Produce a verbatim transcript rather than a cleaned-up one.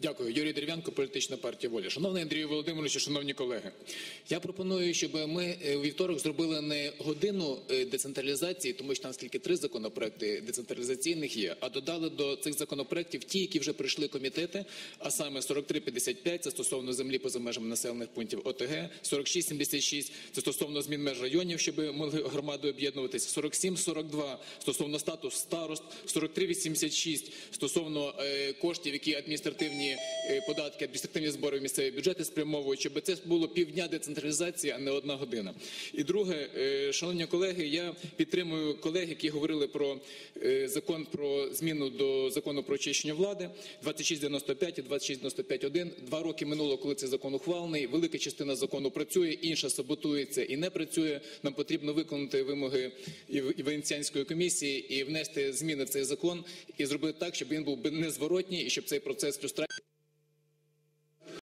Дякую. Юрій Дерев'янко, політична партія «Воля». Шановний Андрію Володимировичу, шановні колеги. Я пропоную, щоб ми у вівторок зробили не годину децентралізації, тому що там тільки три законопроекти децентралізаційних є, а додали до цих законопроектів ті, які вже прийшли комітети, а саме сорок три п'ятдесят п'ять – це стосовно землі поза межами населених пунктів ОТГ, сорок шість сімдесят шість – це стосовно змін меж районів, щоб могли громади об'єднуватися, сорок сім сорок два – стосовно статусу старост, сорок три вісімдесят шість – стосовно е, коштів, які адміністративні податки, адміністративні збори в місцеві бюджети спрямовують, щоб це було півдня децентралізації, а не одна година. І друге, шановні колеги, я підтримую колег, які говорили про закон про зміну до закону про очищення влади, двадцять шість дев'яносто п'ять і двадцять шість дев'яносто п'ять один. Два роки минуло, коли цей закон ухвалений, велика частина закону працює, інша саботується і не працює. Нам потрібно виконати вимоги і Венеціанської комісії і внести зміни в цей закон і зробити так, щоб він був незворотній і щоб цей процес люстрації